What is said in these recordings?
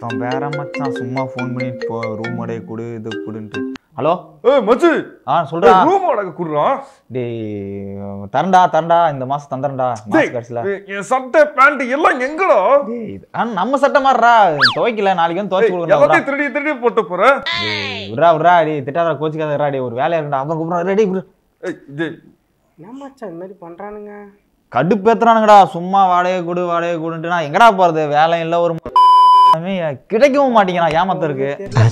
இவன் வேற மச்சான் சும்மா ஃபோன் பண்ணிட்டு போ ரூம் வாடகை கொடு இது கொடுன்ட்டு. ஹலோ மச்சி சொல்றா ரூம் வாடகை குடுறா. டேய் தரண்டா இந்த மாசம் தந்தறேன்டா மாச கடைசில. என் சட்டை பேண்ட் எல்லாம் எங்கடா? டேய் நம்ம சட்டை மாறறா துவைக்கல நாளைக்கு வந்து துவைச்சு கொடுக்கறேன். எல்லாத்தையும் திருடி போட்டு போற. விட்றா டேய் திட்டாத கோச்சிக்காதடா டேய் ஒரு வேலையா இருக்குடா அவன் கூப்பிடுறான் ரெடி ப்ரோ. என்ன மச்சான் இந்த மாதிரி பண்றானுங்க கடுப்பேத்துறானுங்கடா சும்மா வாடகை கொடுன்ட்டு நான் எங்கடா போறது வேலை இல்ல ஒரு கிடைக்கவும் மாட்டேங்கிறான் ஏமாத்த இருக்கு.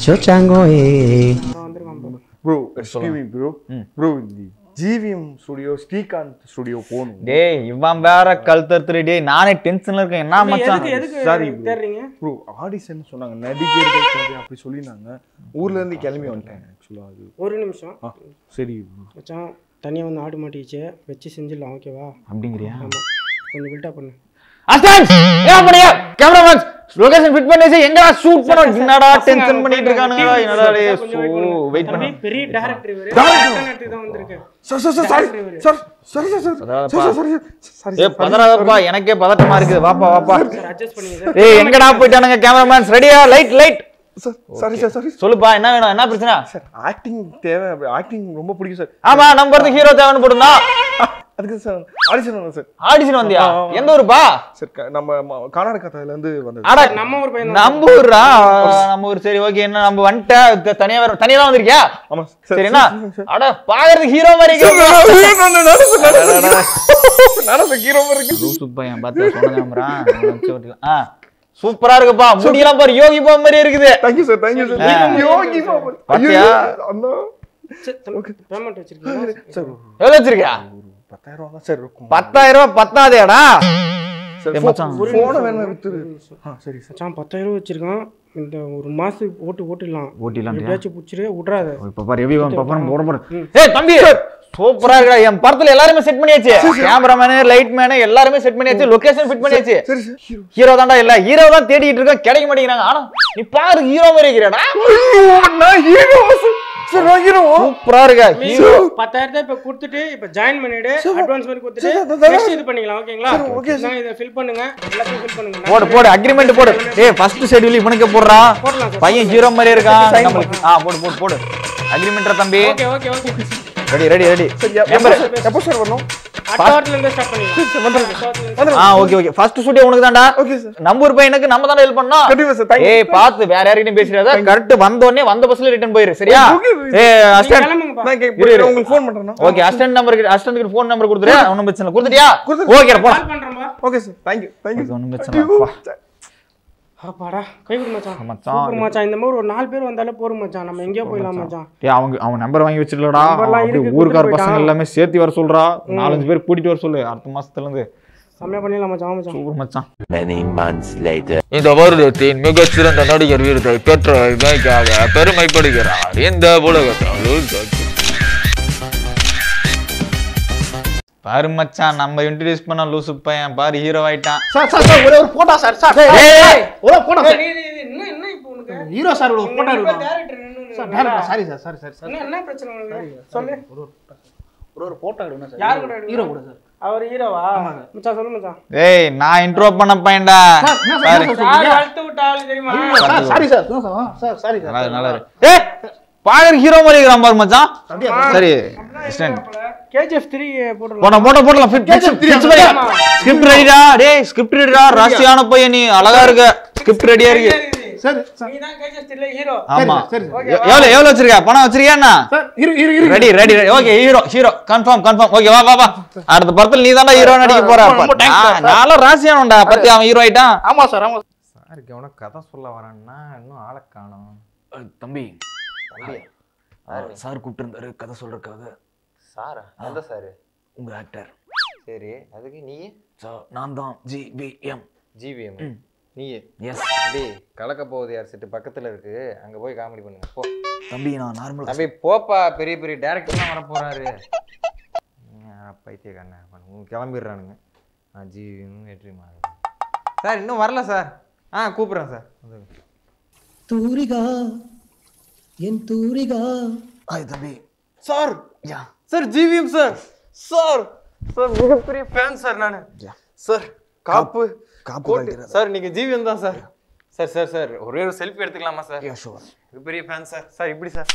Bro excuse me bro GVM studio Srikanth studio போணும். டேய் இவன் வேற கல்தர்த்துற டேய் நானே டென்ஷன்ல இருக்கேன். என்ன மச்சான் சாரி தேறீங்க ப்ரோ ஆடிஷன் சொன்னாங்க நடிகர்கள் அப்படி சொல்லினாங்க ஊர்ல இருந்து கிளம்பி வந்துட்டேன் एक्चुअली. அது ஒரு நிமிஷம் சரி மச்சான் தனியா வந்து ஆடு மாட்டிச்சு வெச்சு செஞ்சிடலாம் ஓகேவா அப்படிங்கறியா? ஆமா கொஞ்சம் பில்ட் அப் பண்ணு. அஸ்டான்ஸ் என்ன பண்ணியா கேமராமேன் லொகேஷன் ஃபிட் பண்ணிச்சு எங்கடா ஷூட் பண்ணோம் என்னடா டென்ஷன் பண்ணிட்டு இருக்கானுங்க என்னடா டேய் சோ வெயிட் பண்ணு பெரிய டைரக்டர் இவரே டைரக்டர் தான் வந்திருக்கு. சார் ஏய் பதறாதப்பா எனக்கே பதட்டமா இருக்குது வாப்பா சார் அட்ஜஸ்ட் பண்ணுங்க சார். ஏய் எங்கடா போய்ட்டானுங்க கேமராமேன்ஸ் ரெடியா லைட் சாரி சொல்லுப்பா என்ன வேணும் என்ன பிரச்சனை? சார் ஆக்டிங் தேவை ஆக்டிங் ரொம்ப பிடிக்கும் சார். ஆமா நம்ம ஹீரோ தேவைன்னு போடுனா அதுக்கு சார் ஆடிஷன் வந்தேன் சார். ஆடிஷன் வந்தியா எந்த ஊருப்பா? சார் நம்ம கர்நாடகால இருந்து வந்தது. அட நம்ம ஊர் பையன் நம்ம ஊரா நம்ம ஊர் சரி ஓகே என்ன நம்ம வந்துட்ட தனியா தான் வந்திருக்கியா? ஆமா சரினா அட பாக்குறதுக்கு ஹீரோ மாதிரி இருக்கு. நானும் ஹீரோ மாதிரி இருக்கு. லூசுப்பா என் பாத்து சொன்னதாம்ரா ஆ சூப்பரா இருக்குப்பா முடியலாம் பாரு யோகி பாபு மாதிரி இருக்குது. Thank you sir Yogi Babu பாத்தியா அண்ணா ஓகே பேமெண்ட் வச்சிருக்கீங்க சார் எவ்வளவு வச்சிருக்கியா? 10000 தான் சார் இருக்கும். 10000 பத்தாதேடா சார் மச்சான் போன் வேணும் வித்துரு. சரி மச்சான் 10000 வச்சிருக்கான் இந்த ஒரு மாசத்துக்கு ஓட்டிடலாம் எப்படியாச்சும் புடிச்சிரு விட்றாத. இப்ப பாரு எவி பப்பன் போட போற. ஏய் தம்பி சூப்பரா இருக்கடா என் படத்துல எல்லாரும் செட் பண்ணியாச்சு கேமராமேன் லைட் மேன் எல்லாரும் செட் பண்ணியாச்சு லொகேஷன் ஃபிட் பண்ணியாச்சு. ஹீரோ தான்டா இல்ல ஹீரோ தான் தேடிட்டு இருக்கோம் கிடைக்க மாட்டேங்கிறாங்க. ஆனா நீ பாரு ஹீரோ மாதிரி இருக்கறடா. நான் ஹீரோ சார் நான் ஹீரோ சூப்பரா இருக்கா. 10000 இப்ப கொடுத்துட்டு இப்ப ஜாயின் பண்ணிடு அட்வான்ஸ் மாதிரி கொடுத்துட்டு நெக்ஸ்ட் இது பண்ணிக்கலாம் ஓகேங்களா? ஓகே சார் இத ஃபில் பண்ணுங்க எல்லாத்தையும் ஃபில் பண்ணுங்க. போடு அக்ரிமென்ட் போடு. டேய் ஃபர்ஸ்ட் ஷெட்யூல் இவனுக்கு போடுறா பையன் ஹீரோ மாதிரி இருக்கான் நமக்கு போடு அக்ரிமென்ட்ரா தம்பி. ஓகே ரெடி எப்போ சார் வரணும்? அட்டார்ட்ல இருந்து ஸ்டார்ட் பண்ணிடலாம். ஓகே ஃபர்ஸ்ட் ஷூட்டிங் உனக்கு தான்டா. ஓகே சார் நம்ம ஊர் பையனுக்கு நம்ம தான ஹெல்ப் பண்ணோம். கண்டிப்பா சார் ஏய் பாத்து வேற யார்கிட்டயும் பேசிராத கரெக்ட் வந்த உடனே வந்த பஸ்ல ரிட்டர்ன் போயிரு சரியா? ஏய் அசிஸ்டன்ட் நான் உங்களுக்கு ஃபோன் பண்றேன். ஓகே அசிஸ்டன்ட்க்கு ஃபோன் நம்பர் கொடுத்துரு ஒண்ணும் பிரச்சனை இல்ல கொடுத்துட்டியா? ஓகே போடா கால் பண்றேன்பா. ஓகே சார் थैंक यू ஒண்ணும் பிரச்சனை இல்ல. அப்பாடா கை விடு மச்சான். சூப்பர் மச்சான் இந்த மாதிரி ஒரு 4 பேர் வந்தாலே போறோம் மச்சான் நம்ம எங்கயோ போய்லாம் மச்சான். டேய் அவன் நம்பர் வாங்கி வச்சிரலடா ஊர்கார பசங்க எல்லாமே சேர்த்து வர சொல்றா 4-5 பேர் கூட்டிட்டு வர சொல்லு அடுத்த மாசத்துல இருந்து சமய பண்ணிடலாம் மச்சான். சூப்பர் மச்சான். Many months later. இந்த வருடத்தின் மிகச்சிறந்த நடிகர் விருதை பெற்ற இமைக்காக பெருமைப்படுகிறார் இந்த உலகத்தில். பாரு மச்சான் நம்ம இன்ட்ரோ듀ce பண்ண லூசு பையன் பாரு ஹீரோ ஆயிட்டான். சார் ஒரே ஒரு போட்டோ சார் ஏய் ஒரே போட்டோ சார் என்ன இப்போ உனக்கு ஹீரோ சார் ஒரு போட்டோ எடுக்கணும் டைரக்டர் நின்னு சார் டைரக்டர் சாரி சார் என்ன பிரச்சனை உங்களுக்கு சொல்லு. ஒரு போட்டோ எடுக்கணும் சார். யார் கூட எடுக்கணும்? ஹீரோ கூட சார். அவர் ஹீரோவா? மச்சான் சொல்லு மச்சான். ஏய் நான் இன்ட்ரோ பண்ண பையன்டா. யார் அழுத்து விட்டாலும் தெரியுமா? Sorry sir sir sorry sir நல்லா இருக்கு. ஏய் பாரு ஹீரோ மாதிரி இருக்கறான் பாரு மச்சான். சரி அசிஸ்டன்ட் KGF 3 போடலாம். போடலாம் ஸ்கிரிப்ட் ரெடிடா. டேய் ஸ்கிரிப்ட் ரெடிடா ராசியான பையன் நீ அழகா இருக்க ஸ்கிரிப்ட் ரெடியா இருக்கு. சரி நீ தான் KGF 3 ஹீரோ. ஆமா சரி எவ்வளவு வச்சிருக்க பணம் வச்சிருக்கியா என்ன? சார் இரு ready okay hero confirm okay வா அடுத்த படத்துல நீ தான்டா ஹீரோ நடிக்க போற. நாள ராசியானடா பத்தி அவன் ஹீரோ ஆயிட்டான். ஆமா சார் சார் இவன கதை சொல்ல வரான்னா இன்னும் ஆளை காணோம். தம்பி சார் கூப்பிட்டு இருந்தாரு கதை சொல்றதுக்காக. சாரா எந்த சார்? உங்க ஆக்டர். சரி அதுக்கு நீ நான் தான் ஜிவிஎம். நீ எஸ் டேய் கலக்க போகுது யார் செட்டு பக்கத்துல இருக்கு அங்க போய் காமெடி பண்ணுங்க போ. தம்பி நான் நார்மல் தம்பி போப்பா பெரிய டைரக்டர்லாம் வர போறாரு. பைத்தியக்காரன் கிளம்பிடுறானுங்க. ஜிவிஎம் வெற்றி மாறு சார் இன்னும் வரல சார். கூப்பிடுறேன் சார். தூரிகா என் தூரிகா. ஹாய் தம்பி. சார் சார் ஜிவிஎம் சார் மிகப்பெரிய ஃபேன் சார் நானு. சார் காப்பு சார் நீங்க ஜிவிஎம் தான் சார். சார் சார் சார் ஒரே ஒரு செல்ஃபி எடுத்துக்கலாமா சார்? Yeah sure. இது பெரிய ஃபேன் சார். சார் இப்படி சார்.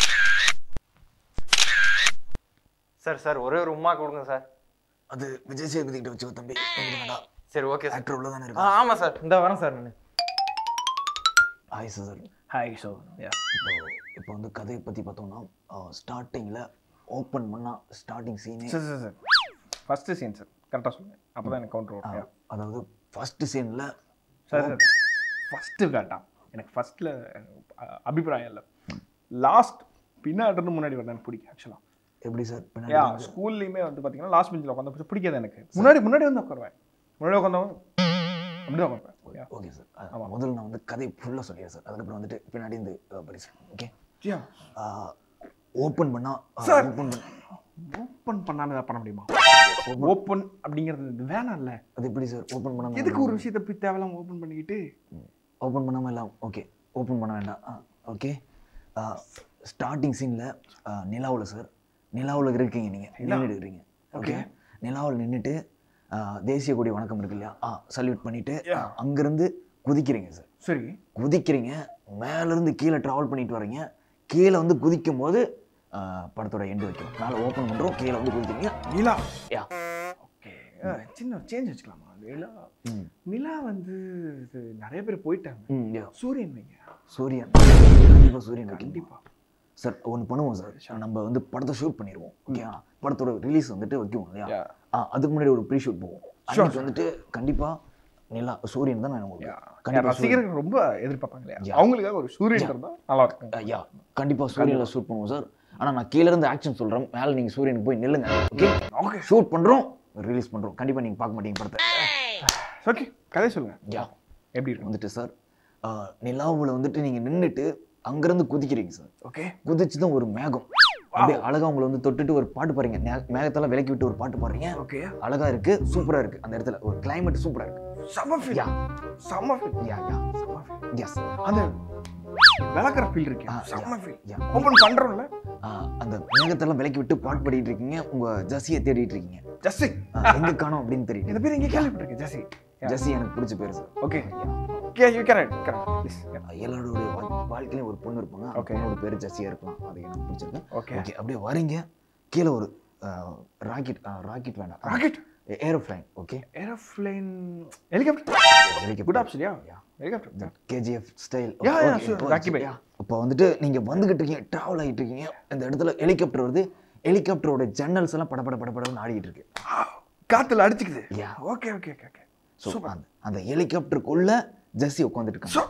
சார் சார் ஒரே ஒரு உம்மா கொடுங்க சார். அது விஜய் சேதுபதி கிட்ட வச்சுக்கோ தம்பி. வேண்டாம். சரி ஓகே சார். ஆக்டர் உள்ள தானே இருக்கு. ஆமா சார். இந்த வரேன் சார் நான். Hi sir. Hi so yeah இப்போ வந்து கதையை பற்றி பார்த்தோம்னா ஸ்டார்டிங்கில் ஓப்பன் பண்ணால் ஸ்டார்டிங் சீனே sir sir sir first scene sir கரெக்டாக சொல்லுங்க அப்போ தான் எனக்கு கவுண்டர் வரும். அதாவது ஃபர்ஸ்ட் சீனில் சார் சார் ஃபஸ்ட்டு வேண்டாம் எனக்கு ஃபஸ்ட்டில் அபிப்பிராயம் இல்லை. லாஸ்ட் பின்னாடி முன்னாடி வரதான் பிடிக்கும் ஆக்சுவலாக. எப்படி சார் யா ஸ்கூல்லையுமே வந்து பார்த்தீங்கன்னா லாஸ்ட் பெஞ்சில் உட்காந்து பிடிக்காது எனக்கு. முன்னாடி வந்து உட்காருவேன். முன்னாடி உட்காந்தவங்க அப்படி தான் உட்காருவேன். Okay sir. ஆமாம் முதல்ல நான் வந்து கதை ஃபுல்லாக சொல்லிடுறேன் சார். அதுக்கப்புறம் வந்துட்டு பின்னாடி இந்த படி சார். ஓகே ஓப்பன் பண்ணால் சார் ஓப்பன் பண்ணாமல் ஏதாவது பண்ண முடியுமா? ஓப்பன் அப்படிங்கிறது வேணாம் இல்லை. அது எப்படி சார் ஓப்பன் பண்ணாமல் எதுக்கு ஒரு விஷயத்தை போய் தேவையில்லாம ஓப்பன் பண்ணிக்கிட்டு ஓப்பன் பண்ணாமல் எல்லாம் ஓகே ஓப்பன் பண்ண வேண்டாம். ஓகே ஸ்டார்டிங் சீனில் நிலாவில் சார் நிலாவில் இருக்கீங்க நீங்கள் நின்றுட்டு இருக்கிறீங்க. ஓகே நிலாவில் நின்றுட்டு தேசிய கொடி வணக்கம் இருக்கு இல்லையா சல்யூட் பண்ணிவிட்டு அங்கேருந்து குதிக்கிறீங்க சார். சரி குதிக்கிறீங்க மேலேருந்து கீழே ட்ராவல் பண்ணிட்டு வரீங்க. கீழே வந்து குதிக்கும் போது படத்தோட எண்டு வைக்கும். மேலே ஓப்பன் பண்ணுறோம் கீழே வந்து குதிக்கிறீங்க. நிலா யா ஓகே சின்ன சேஞ்ச் வச்சுக்கலாமா? நிலா நிலா வந்து நிறைய பேர் போயிட்டாங்க. சூரியன் வைங்க. சூரியன் கண்டிப்பாக சூரியன் கண்டிப்பாக சார் ஒன்று பண்ணுவோம் சார். நம்ம வந்து படத்தை ஷூட் பண்ணிடுவோம். ஓகே படத்தோட ரிலீஸ் வந்துட்டு வைக்குவோம் இல்லையா அதுக்கு முன்னாடி ஒரு ப்ரீ ஷூட் போவோம். அன்னைக்கு வந்துட்டு கண்டிப்பாக நிலா சூரியன் தான் நான் உங்களுக்கு ரசிகர்கள் ரொம்ப எதிர்பார்ப்பாங்க இல்லையா அவங்களுக்காக ஒரு சூரியன் இருந்தால் நல்லா இருக்கும். யா கண்டிப்பாக சூரியனில் ஷூட் பண்ணுவோம் சார். ஆனால் நான் கீழே இருந்து ஆக்ஷன் சொல்கிறேன். மேலே நீங்கள் சூரியனுக்கு போய் நில்லுங்க. ஓகே ஷூட் பண்ணுறோம் ரிலீஸ் பண்ணுறோம். கண்டிப்பாக நீங்கள் பார்க்க மாட்டீங்க படத்தை. ஓகே கதை சொல்லுங்க. யா எப்படி இருக்கு வந்துட்டு சார் நிலாவில் வந்துட்டு நீங்கள் நின்றுட்டு அங்கேருந்து குதிக்கிறீங்க சார். ஓகே குதிச்சு தான் ஒரு மேகம் அப்படியே அழகா உங்களை வந்து தொட்டுட்டு ஒரு பாட்டு பாடுறீங்க. மேகத்தெல்லாம் விலக்கி விட்டு ஒரு பாட்டு பாடுறீங்க. ஓகே அழகா இருக்கு சூப்பரா இருக்கு. அந்த இடத்துல ஒரு கிளைமேட் சூப்பரா இருக்கு. செம ஃபீல். யா செம ஃபீல். யா செம ஃபீல். எஸ் அந்த விளக்குற ஃபீல் இருக்கு. செம ஃபீல். யா ஓபன் பண்றோம்ல அந்த மேகத்தெல்லாம் விலக்கி விட்டு பாட்டு பாடிட்டு இருக்கீங்க. உங்க ஜெஸியை தேடிட்டு இருக்கீங்க. ஜெஸி எங்க காணோம் அப்படின்னு தெரியும். இந்த பேர் எங்க கேள்விப்பட்டிருக்கேன். ஜெஸி ஜெஸி எனக்கு பிடிச்ச பேர் sir. Okay okay you correct please. எல்லாரோட வாழ்க்கையிலும் ஒரு பொண்ணு இருப்பாங்க. ஓகே பொண்ணோட பேர் ஜெஸியா இருக்கலாம். அது எனக்கு பிடிச்சிருக்கு. ஓகே ஓகே அப்படியே வரீங்க. கீழே ஒரு ராக்கெட் வேண்டாம் rocket aeroplane. Okay aeroplane helicopter good option. Yeah helicopter KGF style. Yeah Rocky bye. இப்போ வந்துட்டு நீங்க வந்துகிட்டு இருக்கீங்க டிராவல் ஆகிட்டு இருக்கீங்க. இந்த இடத்துல ஹெலிகாப்டர் வருது. ஹெலிகாப்டரோட ஜன்னல்ஸ் எல்லாம் படபடன்னு ஆடிட்டு இருக்கு. காத்துல அடிச்சுக்குது. Yeah okay okay okay so அந்த ஹெலிகாப்டருக்குள்ள ஜெஸி உட்காந்துட்டு இருக்காங்க.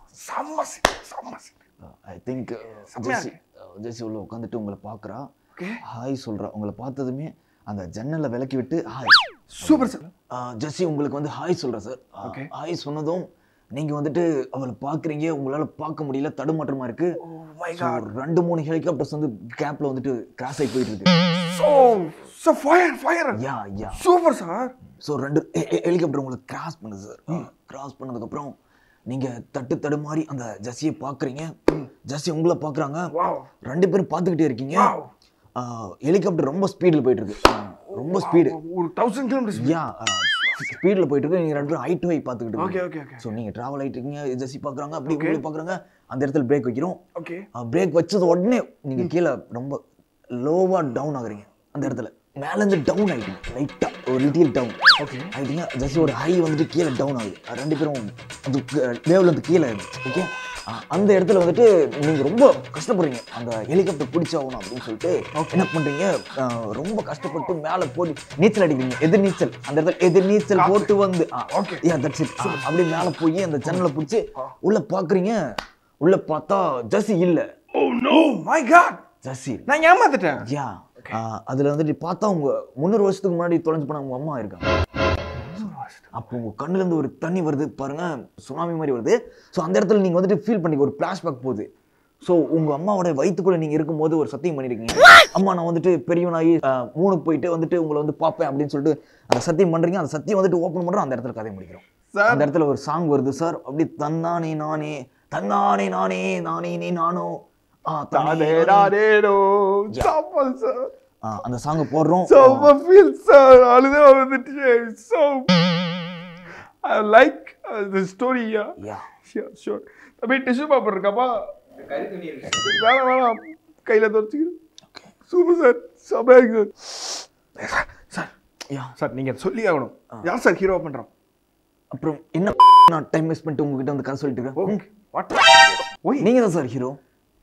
ஐ திங்க் ஜெஸி உள்ள உட்காந்துட்டு உங்களை பார்க்குறா. ஹாய் சொல்கிறா. உங்களை பார்த்ததுமே அந்த ஜன்னலை விலக்கி விட்டு ஹாய் சூப்பர் சார். ஜெஸி உங்களுக்கு வந்து ஹாய் சொல்கிறா சார். ஹாய் சொன்னதும் நீங்கள் வந்துட்டு அவளை பார்க்குறீங்க. உங்களால் பார்க்க முடியல தடுமாற்றமா இருக்கு. 2-3 ஹெலிகாப்டர்ஸ் வந்து கேப்ல வந்துட்டு கிராஸ் ஆகி போயிட்டு இருக்கு. So fire yeah yeah super sir. So 2 helicopter உங்களை கிராஸ் பண்ணுது சார். கிராஸ் பண்ணதுக்கப்புறம் நீங்கள் தடுமாறி அந்த ஜெஸியை பார்க்குறீங்க. ஜெஸி உங்களை பார்க்குறாங்க. 2 பேரும் பார்த்துக்கிட்டே இருக்கீங்க. ஹெலிகாப்டர் ரொம்ப ஸ்பீடில் போயிட்டு இருக்கு. ரொம்ப ஸ்பீடு ஒரு 1000 கிலோமீட்டர். யா ஸ்பீடில் போயிட்டு இருக்கு. நீங்கள் 2 பேரும் ஹை டு ஹை பார்த்துக்கிட்டு ஓகே ஓகே ஓகே. ஸோ நீங்கள் ட்ராவல் ஆகிட்டு இருக்கீங்க. ஜெஸி பார்க்குறாங்க. அப்படி உங்களை பார்க்குறாங்க. அந்த இடத்துல பிரேக் வைக்கிறோம். ஓகே பிரேக் வச்சது உடனே நீங்கள் கீழே ரொம்ப லோவாக டவுன் ஆகுறீங்க. அந்த இடத்துல மேலேருந்து டவுன் ஆகிட்டீங்க. லைட்டாக ஒரு லிட்டில் டவுன் ஓகே ஆகிட்டீங்க. ஜெஸியோட ஹை வந்துட்டு கீழே டவுன் ஆகுது. 2 பேரும் அந்த வேவ்ல இருந்து கீழே ஆயிடுச்சு. ஓகே அந்த இடத்துல வந்துட்டு நீங்கள் ரொம்ப கஷ்டப்படுறீங்க. அந்த ஹெலிகாப்டர் பிடிச்சாகணும் அப்படின்னு சொல்லிட்டு என்ன பண்ணுறீங்க ரொம்ப கஷ்டப்பட்டு மேலே போய் நீச்சல் அடிக்கிறீங்க. எதிர்நீச்சல் அந்த இடத்துல எதிர்நீச்சல் போட்டு வந்து தட்ஸ் இட். அப்படியே மேலே போய் அந்த ஜன்னலை பிடிச்சி உள்ள பார்க்குறீங்க. உள்ள பார்த்தா ஜெஸி இல்லை. Oh no my god Jessie நான் ஏமாத்திட்டேன். யா அதில் வந்துட்டு பார்த்தா உங்க 300 வருஷத்துக்கு முன்னாடி தொலைஞ்சு போன உங்க அம்மா இருக்காங்க. அப்போ உங்க கண்ணுல இருந்து ஒரு தண்ணி வருது பாருங்க. சுனாமி மாதிரி வருது. ஸோ அந்த இடத்துல நீங்க வந்துட்டு ஃபீல் பண்ணி ஒரு பிளாஷ்பேக் போகுது. ஸோ உங்க அம்மாவோட வயிற்றுக்குள்ள நீங்க இருக்கும்போது ஒரு சத்தியம் பண்ணிருக்கீங்க. அம்மா நான் வந்துட்டு பெரியவனாகி 3 போயிட்டு வந்துட்டு உங்களை வந்து பார்ப்பேன் அப்படின்னு சொல்லிட்டு அந்த சத்தியம் பண்றீங்க. அந்த சத்தியம் வந்துட்டு ஓப்பன் பண்றோம். அந்த இடத்துல கதை முடிக்கிறோம். அந்த இடத்துல ஒரு சாங் வருது சார். அப்படி தன்னானே நானே தன்னானே நானே நானே நீ நானோ அந்த சாங் போடுறோம். I like the story. Sure தம்பி டிஷ்யூ பேப்பர் இருக்காப்பா வேணாம் வேணாம் கையில் துவச்சிக்கிறேன் சூப்பர் சார் செமையா இருக்கு சார் சார் நீங்கள் சொல்லி ஆகணும் யார் சார் ஹீரோ பண்ணுறோம் அப்புறம் என்ன நான் டைம் வேஸ்ட் பண்ணிட்டு உங்ககிட்ட வந்து கதை சொல்லிட்டு இருக்கேன் ஓகே வாட் ஓய் நீங்க தான் sir hero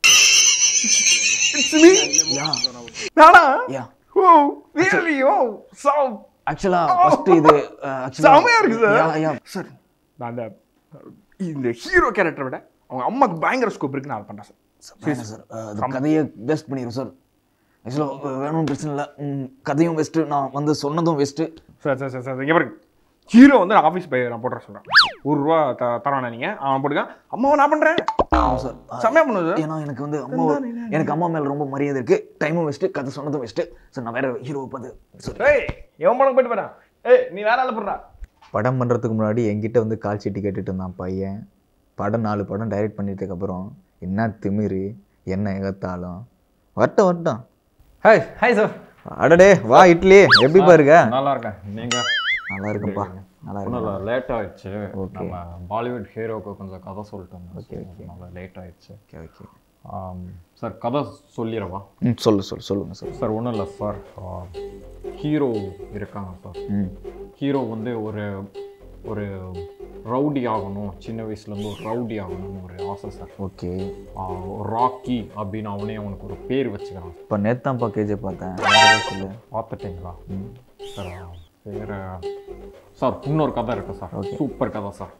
it's me yeah நானா yeah oh really oh so actually first இது செமையா இருக்கு சார் யா யா சார் நான் இந்த ஹீரோ கேரக்டரை விட அவங்க அம்மாக்கு பயங்கர ஸ்கோப் இருக்கு நான் பண்ணுறேன் சார் சார் அது கதையை வேஸ்ட் பண்ணிடுறோம் சார் ஆக்சுவலாக வேணும் பிரச்சனை இல்லை கதையும் வெஸ்ட்டு நான் வந்து சொன்னதும் waste sir sir sir sir இங்கே பாருங்க ஹீரோ வந்து நான் ஆஃபீஸ் போய் நான் போட்டுறேன் சொல்கிறேன் ₹1 தரவானே நீங்கள் அவன் போட்டுக்க அம்மாவை நான் பண்ணுறேன் சார் செம்மையாக பண்ணுது சார் ஏன்னா எனக்கு வந்து அம்மா மேலே ரொம்ப மரியாதை இருக்குது டைமும் வெஸ்ட்டு கதை சொன்னதும் வெஸ்ட்டு சார் நான் வேற ஹீரோவை பார்த்து சார் ஏய் எவன் படம் போயிட்டு போறேன் ஏய் நீ வேற ஆள் போடுறா படம் பண்ணுறதுக்கு முன்னாடி என்கிட்ட வந்து கால் சீட்டு கேட்டுட்டு இருந்தான் பையன். படம் 4 படம் டைரக்ட் பண்ணிட்டதுக்கப்புறம் என்ன திமிரு என்ன எகத்தாலும் வரட்டும். Hi sir. அடடே வா இட்லி எப்படிப்பா இருக்க? நல்லா இருக்கேன். நீங்க? நல்லா இருக்குப்பா. நல்லா இருக்கு. லேட் ஆயிடுச்சு. நம்ம பாலிவுட் ஹீரோக்கு கொஞ்சம் கதை சொல்லிட்டோம். ஓகே நல்லா லேட் ஆயிடுச்சு. ஓகே சார் கதை சொல்லிடவா? சொல்லுங்க சார். சார் ஒன்றும் இல்லை சார், ஹீரோ இருக்காங்க சார். ஹீரோ வந்து ஒரு ரவுடி ஆகணும், சின்ன வயசுலேருந்து ஒரு ரவுடி ஆகணும்னு ஒரு ஆசை சார். ஓகே. ராக்கி அப்படின்னு அவனுக்கு ஒரு பேர் வச்சுக்கிறான். இப்போ நேத்தான்ப்பா கேஜே பார்த்தேன். சொல்லு பார்த்துட்டிங்களா? சார் வேறு சார் இன்னொரு கதை இருக்குது சார். சூப்பர் கதை சார்.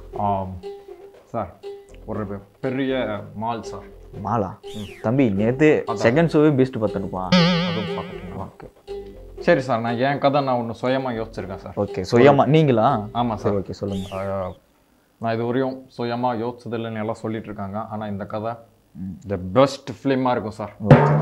சார் ஒரு பெரிய மால் சார். மாலா? தம்பி நேற்று செகண்ட் ஷோவே பெஸ்ட் பார்த்துட்டுப்பா. அதுவும் பார்த்துட்டீங்களா? ஓகே சரி சார், நான் என் கதை நான் ஒன்று சுயமாக யோசிச்சிருக்கேன் சார். ஓகே சுயமாக நீங்களா? ஆமாம் சார். ஓகே சொல்லுங்கள். நான் இது வரையும் சுயமாக யோசிச்சதில்லைன்னு எல்லாம் சொல்லிட்டு இருக்காங்க. ஆனால் இந்த கதை த பெஸ்ட் ஃபிலிமாக இருக்கும் சார்.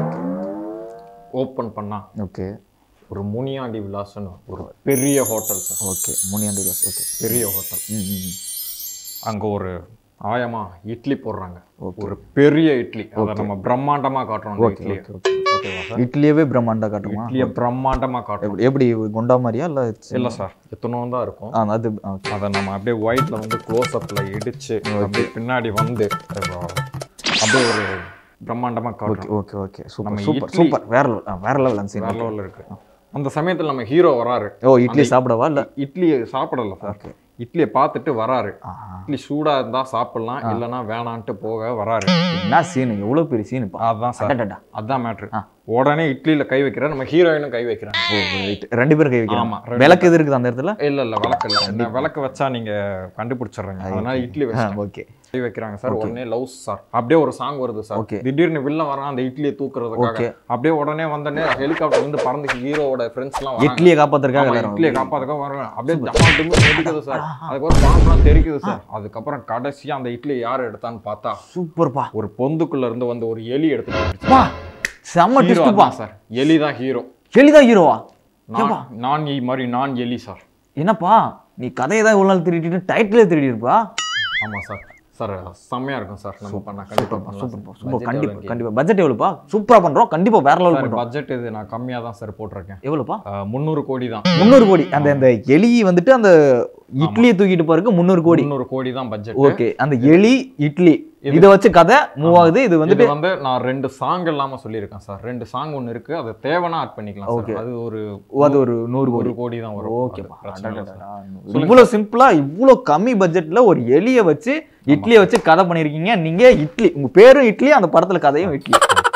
ஓப்பன் பண்ணா ஓகே ஒரு முனியாண்டி விலாஸ்ன்னு ஒரு பெரிய hotel sir. Okay Muniyandi Vilas. Okay பெரிய ஹோட்டல். அங்கே ஒரு ஆயமா இட்லி போடுறாங்க. ஒரு பெரிய இட்லி. அதை நம்ம பிரம்மாண்டமாக காட்டுறோம். இட்லி ஓகேவா சார்? இட்லியவே பிரம்மாண்டா காட்டுமா? இட்லியை பிரம்மாண்டமாக காட்டுறோம். எப்படி குண்டா மாதிரியா இல்லை? இல்லை சார், எத்தனோ தான் இருக்கும். அது அதை நம்ம அப்படியே ஒயிட்ல வந்து க்ளோஸ் அப்ல இடிச்சு அப்படியே பின்னாடி வந்து அப்படியே ஒரு பிரம்மாண்டமாக காட்டுறோம். Okay okay super super super. வேற லெவல் அந்த சீன் வேற லெவலில் இருக்கு. அந்த சமயத்தில் நம்ம ஹீரோ வராரு. இட்லி சாப்பிடவா? இல்லை இட்லியை சாப்பிடல சார். இட்லியை பார்த்துட்டு வராரு. இட்லி சூடா இருந்தா சாப்பிடலாம், இல்லைன்னா வேணான்ட்டு போக வராரு. என்ன சீனு? எவ்வளோ பெரிய சீனு. அதான் சார், அதான் மேட்ரு. உடனே இட்லியில கை வைக்கிறார், நம்ம ஹீரோயினும் கை வைக்கிறாங்க. 2 பேரும் கை வைக்கிறாங்க. ஆமா. விளக்கு எது இருக்குது அந்த இடத்துல? இல்ல விளக்கு இல்லை. விளக்கு வச்சா நீங்க கண்டுபிடிச்சிடுறீங்க. அதனால இட்லி ஓகே கை வைக்கிறாங்க சார். உடனே லவ் சார் அப்படியே ஒரு சாங் வருது சார். திடீர்னு வில்ல வரான் அந்த இட்லியை தூக்குறதுக்காக. அப்படியே உடனே வந்தோடனே ஹெலிகாப்டர் வந்து பறந்து ஹீரோவோட ஃப்ரெண்ட்ஸ் எல்லாம் இட்லியை காப்பாத்துறதுக்காக இட்லியை காப்பாத்துக்காக வராங்க. அப்படியே ஜமாட்டுமே வெடிக்குது சார். அதுக்கப்புறம் பாம்பெல்லாம் தெரிக்குது சார். அதுக்கப்புறம் கடைசியா அந்த இட்லி யார் எடுத்தான்னு பார்த்தா சூப்பர்ப்பா, ஒரு பொந்துக்குள்ள இருந்து வந்து ஒரு எலி எடுத்துட்டு செம்ம ட்விஸ்ட்ப்பா சார். எலி தான் ஹீரோ. எலி தான் ஹீரோவா? நான் மாதிரி நான் எலி சார். என்னப்பா நீ கதையை தான் இவ்வளவு நாள் திருடிட்டு டைட்டிலே திருடி இருப்பா? ஆமா சார். சார் செம்மையா இருக்கும் சார். நம்ம பண்ணா கண்டிப்பா பண்ணலாம். சூப்பர். கண்டிப்பா பட்ஜெட் எவ்வளவுப்பா? சூப்பரா பண்றோம். கண்டிப்பா வேற லெவல் பண்றோம். பட்ஜெட் இது நான் கம்மியா தான் சார் போட்டுருக்கேன். எவ்வளவுப்பா? 300 கோடி தான். 300 கோடி. அந்த எலி வந்துட்டு அந்த இட்லியை தூக்கிட்டு போறதுக்கு 300 கோடி. 300 கோடி தான் பட்ஜெட். ஓகே. அந்த எலி இட்லி இத வச்சு கதை மூவ் ஆகுது. இது வந்து நான் 2 சாங் இல்லாம சொல்லியிருக்கேன் சார். 2 சாங் ஒன்னு இருக்கு, அது தேவனா ஆட் பண்ணிக்கலாம் சார். அது ஒரு 100 கோடி தான் வரும். ஓகேப்பா. இவ்வளவு சிம்பிளா இவ்வளவு கம்மி பட்ஜெட்ல ஒரு எலியை வச்சு இட்லியை வச்சு கதை பண்ணிருக்கீங்க நீங்க. இட்லி உங்க பேரும் இட்லி, அந்த படத்துல கதையும் இட்லி.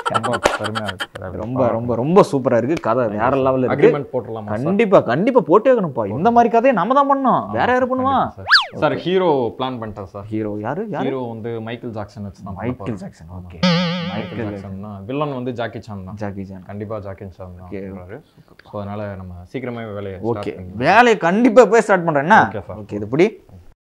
ரொம்ப ரொம்ப ரொம்ப சூப்பரா இருக்கு. கதை வேற லெவல்ல இருக்கு. அக்ரிமென்ட் போடலாம். கண்டிப்பா போட்டே இருக்கணும்ப்பா. இந்த மாதிரி கதையை நம்ம தான் பண்ணோம், வேற யாரு பண்ணுவா சார்? ஹீரோ பிளான் பண்ணிட்டேன் சார். ஹீரோ யாரு? ஹீரோ வந்து மைக்கேல் ஜாக்சன் வச்சு தான். Michael Jackson. Okay. Michael Jackson தான். வில்லன் வந்து ஜாக்கி சான் தான். ஜாக்கி சான் கண்டிப்பா ஜாக்கி சான் தான் சொல்றாரு. சோ அதனால நம்ம சீக்கிரமே வேலையை ஓகே வேலையை கண்டிப்பா போய் ஸ்டார்ட் பண்றேன்னா ஓகே. இது புடி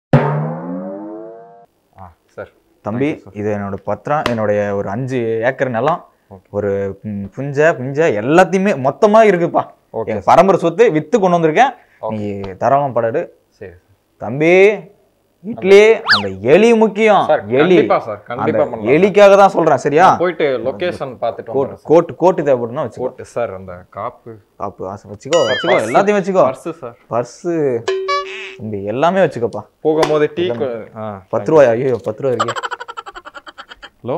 சார். தம்பி இது என்னோட பத்திரம். என்னுடைய ஒரு 5 ஏக்கர் நிலம், ஒரு புஞ்ச எல்லாத்தையுமே மொத்தமா இருக்குப்பா. என் பரம்பரை சொத்து வித்து கொண்டு வந்திருக்கேன். நீ தாராளமா படாடு. சரி தம்பி. இட்லி அந்த எலி முக்கியம். எலி எலிக்காக தான் சொல்றேன். சரியா? போயிட்டு லொகேஷன் பார்த்துட்டு கோட் தேவைப்படுனா வச்சுக்கோ சார். அந்த காப்பு வச்சுக்கோ எல்லாத்தையும் வச்சுக்கோ. Purse sir. பர்ஸ் தம்பி எல்லாமே வச்சுக்கப்பா. போகும்போது டீ 10 ரூபாயா? ஐயோ 10 ரூபா இருக்கே. ஹலோ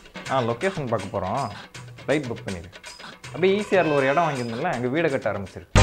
லொக்கேஷன் பார்க்க போகிறோம், ஃப்ளைட் புக் பண்ணிடு. அப்படியே ஈஸியாரில் ஒரு இடம் வாங்கியிருந்தோம்ல, எங்கள் வீடை கட்ட ஆரம்பிச்சிருக்கு.